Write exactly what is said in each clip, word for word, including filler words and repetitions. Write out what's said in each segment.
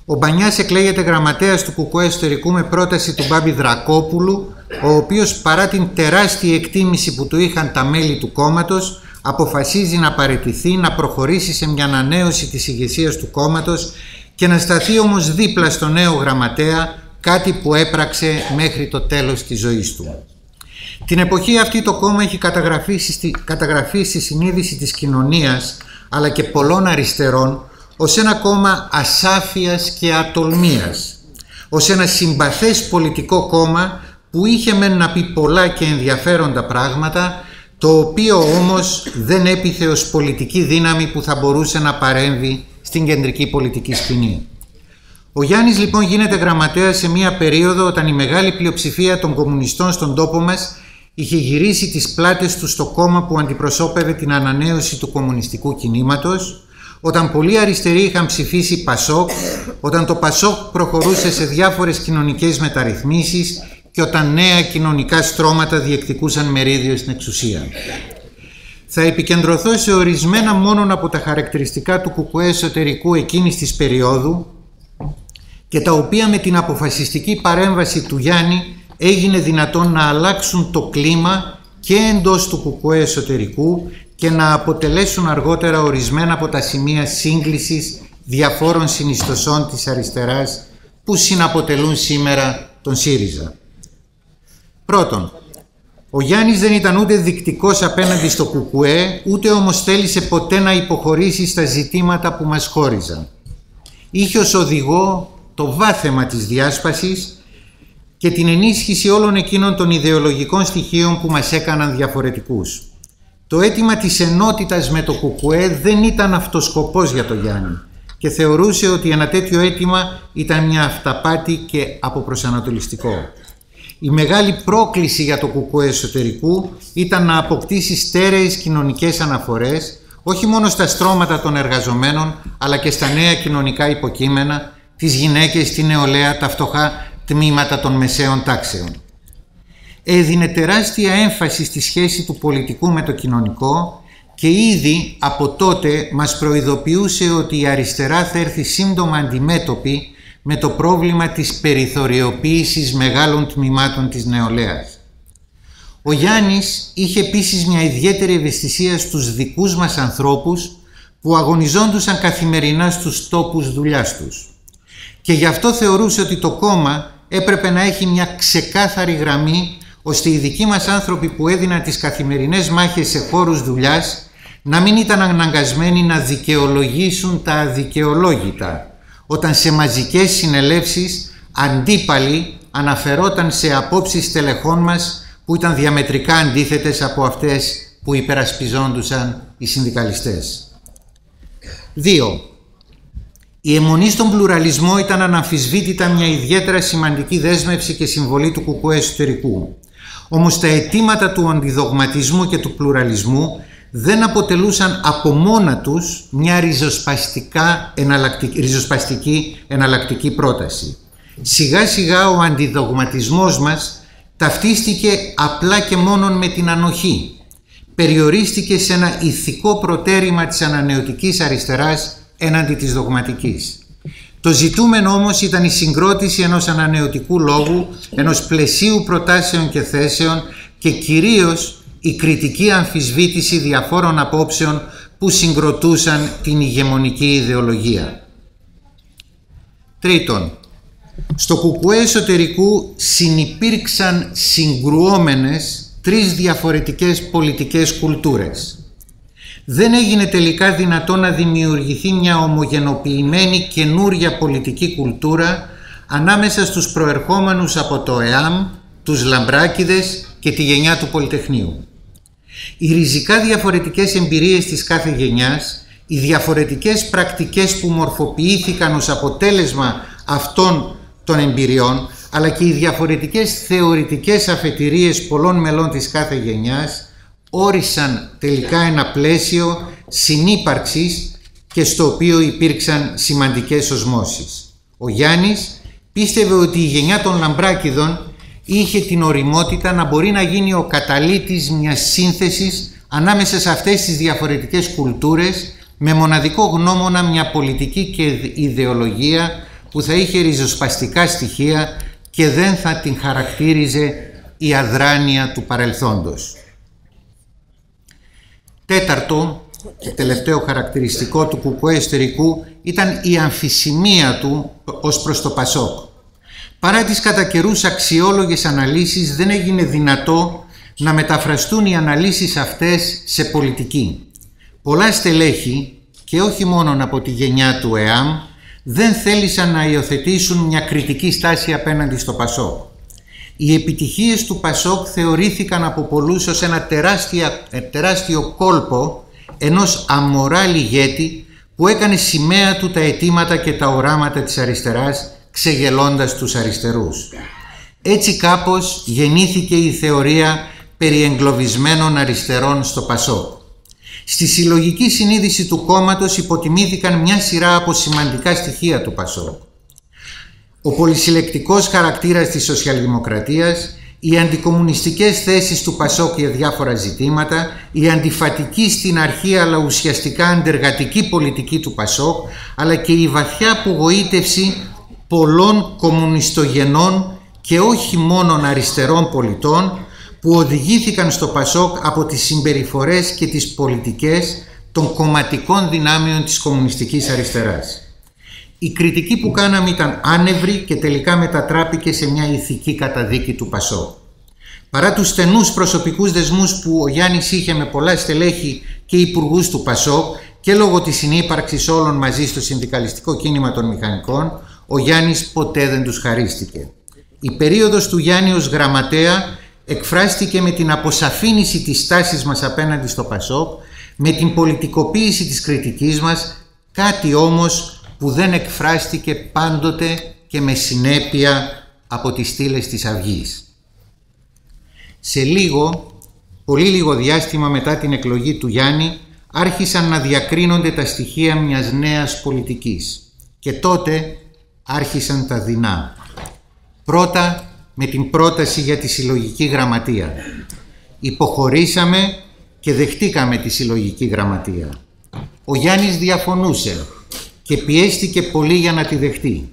Ο Μπανιάς εκλέγεται γραμματέας του ΚΚΕ Εσωτερικού με πρόταση του Μπάμπη Δρακόπουλου, ο οποίος παρά την τεράστια εκτίμηση που του είχαν τα μέλη του κόμματος, αποφασίζει να παραιτηθεί, να προχωρήσει σε μια ανανέωση της ηγεσίας του κόμματος και να σταθεί όμως δίπλα στο νέο γραμματέα, κάτι που έπραξε μέχρι το τέλος της ζωής του. Την εποχή αυτή το κόμμα έχει καταγραφεί στη, καταγραφεί στη συνείδηση της κοινωνίας αλλά και πολλών αριστερών ως ένα κόμμα ασάφειας και ατολμίας, ως ένα συμπαθές πολιτικό κόμμα που είχε μεν να πει πολλά και ενδιαφέροντα πράγματα, το οποίο όμως δεν έπιθε ως πολιτική δύναμη που θα μπορούσε να παρέμβει στην κεντρική πολιτική σκηνή. Ο Γιάννης λοιπόν γίνεται γραμματέας σε μια περίοδο όταν η μεγάλη πλειοψηφία των κομμουνιστών στον τόπο μας είχε γυρίσει τις πλάτες του στο κόμμα που αντιπροσώπευε την ανανέωση του κομμουνιστικού κινήματος, όταν πολλοί αριστεροί είχαν ψηφίσει Πασόκ, όταν το Πασόκ προχωρούσε σε διάφορες κοινωνικές μεταρρυθμίσεις και όταν νέα κοινωνικά στρώματα διεκδικούσαν μερίδιο στην εξουσία. Θα επικεντρωθώ σε ορισμένα μόνον από τα χαρακτηριστικά του ΚΚΕ Εσωτερικού εκείνης της περίοδου και τα οποία με την αποφασιστική παρέμβαση του Γιάννη έγινε δυνατόν να αλλάξουν το κλίμα και εντός του ΚΚΕ Εσωτερικού και να αποτελέσουν αργότερα ορισμένα από τα σημεία σύγκλησης διαφόρων συνιστοσών της αριστεράς που συναποτελούν σήμερα τον ΣΥΡΙΖΑ. Πρώτον, ο Γιάννης δεν ήταν ούτε δεικτικός απέναντι στο ΚΚΕ, ούτε όμως θέλησε ποτέ να υποχωρήσει στα ζητήματα που μας χώριζαν. Είχε ως οδηγό το βάθεμα της διάσπασης και την ενίσχυση όλων εκείνων των ιδεολογικών στοιχείων που μας έκαναν διαφορετικούς. Το αίτημα της ενότητας με το ΚΚΕ δεν ήταν αυτός σκοπός για τον Γιάννη και θεωρούσε ότι ένα τέτοιο αίτημα ήταν μια αυταπάτη και αποπροσανατολιστικό. Η μεγάλη πρόκληση για το ΚΚΕ Εσωτερικού ήταν να αποκτήσει στέρεες κοινωνικές αναφορές όχι μόνο στα στρώματα των εργαζομένων αλλά και στα νέα κοινωνικά υποκείμενα, τις γυναίκες, τη νεολαία, τα φτωχά τμήματα των μεσαίων τάξεων. Έδινε τεράστια έμφαση στη σχέση του πολιτικού με το κοινωνικό και ήδη από τότε μας προειδοποιούσε ότι η αριστερά θα έρθει σύντομα αντιμέτωπη με το πρόβλημα της περιθωριοποίησης μεγάλων τμήματων της νεολαίας. Ο Γιάννης είχε επίσης μια ιδιαίτερη ευαισθησία στους δικούς μας ανθρώπους που αγωνιζόντουσαν καθημερινά στους τόπους δουλειάς τους. Και γι' αυτό θεωρούσε ότι το κόμμα έπρεπε να έχει μια ξεκάθαρη γραμμή ώστε οι δικοί μας άνθρωποι που έδιναν τις καθημερινές μάχες σε χώρους δουλειάς να μην ήταν αναγκασμένοι να δικαιολογήσουν τα αδικαιολόγητα όταν σε μαζικές συνελεύσεις αντίπαλοι αναφερόταν σε απόψεις στελεχών μας που ήταν διαμετρικά αντίθετες από αυτές που υπερασπιζόντουσαν οι συνδικαλιστές. δύο. Η αιμονή στον πλουραλισμό ήταν αναμφισβήτητα μια ιδιαίτερα σημαντική δέσμευση και συμβολή του ΚΚΕ Εσωτερικού. Όμως τα αιτήματα του αντιδογματισμού και του πλουραλισμού δεν αποτελούσαν από μόνα τους μια ριζοσπαστικά εναλλακτική, ριζοσπαστική εναλλακτική πρόταση. Σιγά σιγά ο αντιδογματισμός μας ταυτίστηκε απλά και μόνον με την ανοχή. Περιορίστηκε σε ένα ηθικό προτέρημα της ανανεωτικής αριστεράς έναντι της δογματικής. Το ζητούμενο όμως ήταν η συγκρότηση ενός ανανεωτικού λόγου, ενός πλαισίου προτάσεων και θέσεων και κυρίως η κριτική αμφισβήτηση διαφόρων απόψεων που συγκροτούσαν την ηγεμονική ιδεολογία. Τρίτον, στο ΚΚΕ Εσωτερικού συνυπήρξαν συγκρουόμενες τρεις διαφορετικές πολιτικές κουλτούρες. Δεν έγινε τελικά δυνατό να δημιουργηθεί μια ομογενοποιημένη καινούρια πολιτική κουλτούρα ανάμεσα στους προερχόμενους από το ΕΑΜ, τους Λαμπράκηδες και τη γενιά του Πολυτεχνείου. Οι ριζικά διαφορετικές εμπειρίες της κάθε γενιάς, οι διαφορετικές πρακτικές που μορφοποιήθηκαν ως αποτέλεσμα αυτών των εμπειριών, αλλά και οι διαφορετικές θεωρητικές αφετηρίες πολλών μελών της κάθε γενιάς, όρισαν τελικά ένα πλαίσιο συνύπαρξης και στο οποίο υπήρξαν σημαντικές οσμώσεις. Ο Γιάννης πίστευε ότι η γενιά των Λαμπράκηδων είχε την ωριμότητα να μπορεί να γίνει ο καταλύτης μιας σύνθεσης ανάμεσα σε αυτές τις διαφορετικές κουλτούρες με μοναδικό γνώμονα μια πολιτική και ιδεολογία που θα είχε ριζοσπαστικά στοιχεία και δεν θα την χαρακτήριζε η αδράνεια του παρελθόντος. Τέταρτο και τελευταίο χαρακτηριστικό του Κουκουέ εσωτερικού ήταν η αμφισημία του ως προς το Πασόκ. Παρά τις κατά καιρούς αξιόλογες αναλύσεις, δεν έγινε δυνατό να μεταφραστούν οι αναλύσεις αυτές σε πολιτική. Πολλά στελέχη, και όχι μόνο από τη γενιά του ΕΑΜ, δεν θέλησαν να υιοθετήσουν μια κριτική στάση απέναντι στο Πασόκ. Οι επιτυχίες του Πασόκ θεωρήθηκαν από πολλούς ως ένα τεράστιο, τεράστιο κόλπο ενός αμοράλ ηγέτη που έκανε σημαία του τα αιτήματα και τα οράματα της αριστεράς, ξεγελώντας τους αριστερούς. Έτσι κάπως γεννήθηκε η θεωρία περί εγκλωβισμένων αριστερών στο Πασόκ. Στη συλλογική συνείδηση του κόμματος υποτιμήθηκαν μια σειρά από σημαντικά στοιχεία του Πασόκ. Ο πολυσυλλεκτικός χαρακτήρας της σοσιαλδημοκρατίας, οι αντικομμουνιστικές θέσεις του Πασόκ για διάφορα ζητήματα, η αντιφατική στην αρχή αλλά ουσιαστικά αντεργατική πολιτική του Πασόκ, αλλά και η βαθιά απογοήτευση πολλών κομμουνιστογενών και όχι μόνον αριστερών πολιτών που οδηγήθηκαν στο Πασόκ από τις συμπεριφορές και τις πολιτικές των κομματικών δυνάμεων της κομμουνιστικής αριστεράς. Η κριτική που κάναμε ήταν άνευρη και τελικά μετατράπηκε σε μια ηθική καταδίκη του Πασόκ. Παρά τους στενούς προσωπικούς δεσμούς που ο Γιάννης είχε με πολλά στελέχη και υπουργούς του Πασόκ και λόγω της συνύπαρξης όλων μαζί στο συνδικαλιστικό κίνημα των μηχανικών, ο Γιάννης ποτέ δεν τους χαρίστηκε. Η περίοδος του Γιάννη ως γραμματέα εκφράστηκε με την αποσαφήνιση της στάσης μας απέναντι στο Πασόκ, με την πολιτικοποίηση της κριτικής μας, κάτι όμως που δεν εκφράστηκε πάντοτε και με συνέπεια από τις στήλες της Αυγής. Σε λίγο, πολύ λίγο διάστημα μετά την εκλογή του Γιάννη, άρχισαν να διακρίνονται τα στοιχεία μιας νέας πολιτικής. Και τότε άρχισαν τα δεινά. Πρώτα με την πρόταση για τη συλλογική γραμματεία. Υποχωρήσαμε και δεχτήκαμε τη συλλογική γραμματεία. Ο Γιάννης διαφωνούσε και πιέστηκε πολύ για να τη δεχτεί.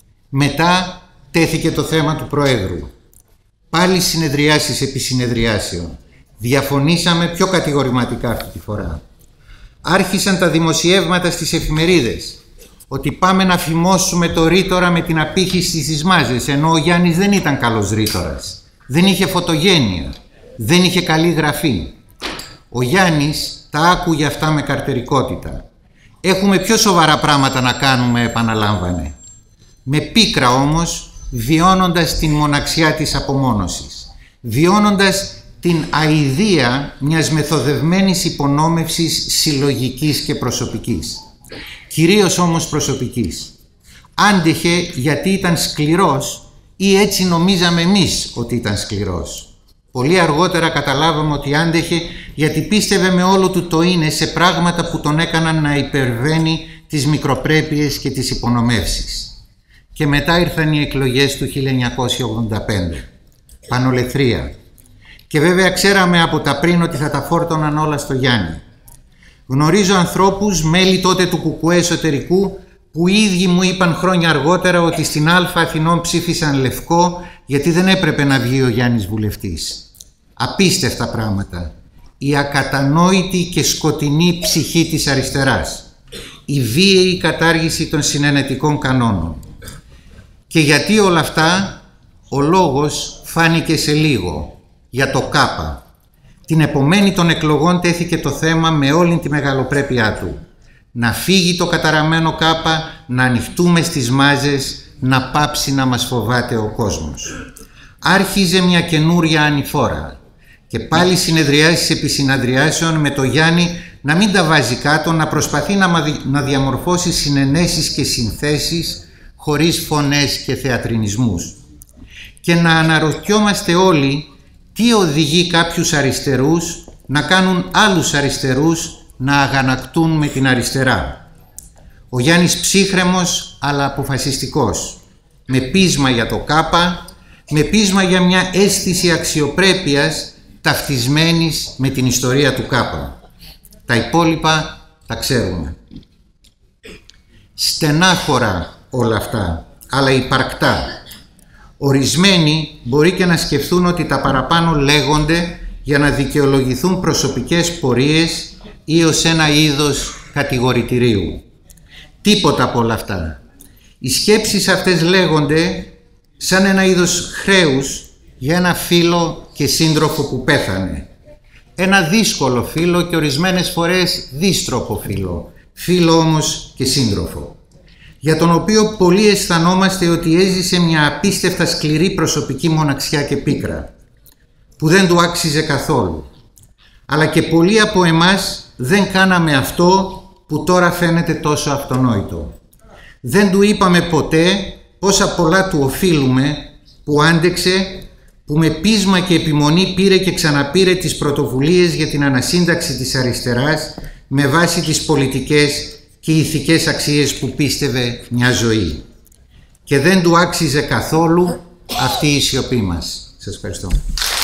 Μετά τέθηκε το θέμα του Προέδρου. Πάλι συνεδριάσεις επί συνεδριάσεων. Διαφωνήσαμε πιο κατηγορηματικά αυτή τη φορά. Άρχισαν τα δημοσιεύματα στις εφημερίδες ότι πάμε να φημώσουμε το ρήτορα με την απήχηση στις μάζες, ενώ ο Γιάννης δεν ήταν καλός ρήτορας. Δεν είχε φωτογένεια, δεν είχε καλή γραφή. Ο Γιάννης τα άκουγε αυτά με καρτερικότητα. Έχουμε πιο σοβαρά πράγματα να κάνουμε, επαναλάμβανε. Με πίκρα όμως, βιώνοντας την μοναξιά της απομόνωσης, βιώνοντας την αηδία μιας μεθοδευμένης υπονόμευσης συλλογικής και προσωπικής. Κυρίως όμως προσωπικής. Άντεχε γιατί ήταν σκληρός ή έτσι νομίζαμε εμείς ότι ήταν σκληρός. Πολύ αργότερα καταλάβαμε ότι άντεχε γιατί πίστευε με όλο του το είναι σε πράγματα που τον έκαναν να υπερβαίνει τις μικροπρέπειες και τις υπονομεύσεις. Και μετά ήρθαν οι εκλογές του χίλια εννιακόσια ογδόντα πέντε. Πανολεθρία. Και βέβαια ξέραμε από τα πριν ότι θα τα φόρτωναν όλα στο Γιάννη. Γνωρίζω ανθρώπους, μέλη τότε του Κουκουέ εσωτερικού, που οι ίδιοι μου είπαν χρόνια αργότερα ότι στην Α Αθηνών ψήφισαν λευκό γιατί δεν έπρεπε να βγει ο Γιάννης βουλευτής. Απίστευτα πράγματα. Η ακατανόητη και σκοτεινή ψυχή της αριστεράς. Η βίαιη κατάργηση των συνενετικών κανόνων. Και γιατί όλα αυτά, ο λόγος φάνηκε σε λίγο, για το ΚΑΠΑ. Την επομένη των εκλογών τέθηκε το θέμα με όλη τη μεγαλοπρέπειά του. Να φύγει το καταραμένο ΚΑΠΑ, να ανοιχτούμε στις μάζες, να πάψει να μας φοβάται ο κόσμος. Άρχιζε μια καινούρια ανηφόρα και πάλι συνεδριάσεις επί συναντριάσεων με το Γιάννη να μην τα βάζει κάτω, να προσπαθεί να διαμορφώσει συνενέσεις και συνθέσεις χωρίς φωνές και θεατρινισμούς. Και να αναρωτιόμαστε όλοι τι οδηγεί κάποιους αριστερούς να κάνουν άλλους αριστερούς να αγανακτούν με την αριστερά. Ο Γιάννης ψύχρεμος αλλά αποφασιστικός, με πείσμα για το ΚΑΠΑ, με πείσμα για μια αίσθηση αξιοπρέπειας ταυτισμένης με την ιστορία του ΚΑΠΑ. Τα υπόλοιπα τα ξέρουμε. Στενάχωρα όλα αυτά. αλλά υπαρκτά. Ορισμένοι μπορεί και να σκεφτούν ότι τα παραπάνω λέγονται για να δικαιολογηθούν προσωπικές πορείες ή ως ένα είδος κατηγορητηρίου. Τίποτα από όλα αυτά. Οι σκέψεις αυτές λέγονται σαν ένα είδος χρέους για ένα φίλο και σύντροφο που πέθανε. Ένα δύσκολο φίλο και ορισμένες φορές δύστροπο φίλο, φίλο όμως και σύντροφο, για τον οποίο πολλοί αισθανόμαστε ότι έζησε μια απίστευτα σκληρή προσωπική μοναξιά και πίκρα, που δεν του άξιζε καθόλου. Αλλά και πολλοί από εμάς δεν κάναμε αυτό που τώρα φαίνεται τόσο αυτονόητο. Δεν του είπαμε ποτέ πόσα πολλά του οφείλουμε, που άντεξε, που με πείσμα και επιμονή πήρε και ξαναπήρε τις πρωτοβουλίες για την ανασύνταξη της αριστεράς με βάση τις πολιτικές και ηθικές αξίες που πίστευε μια ζωή. Και δεν του άξιζε καθόλου αυτή η σιωπή μας. Σας ευχαριστώ.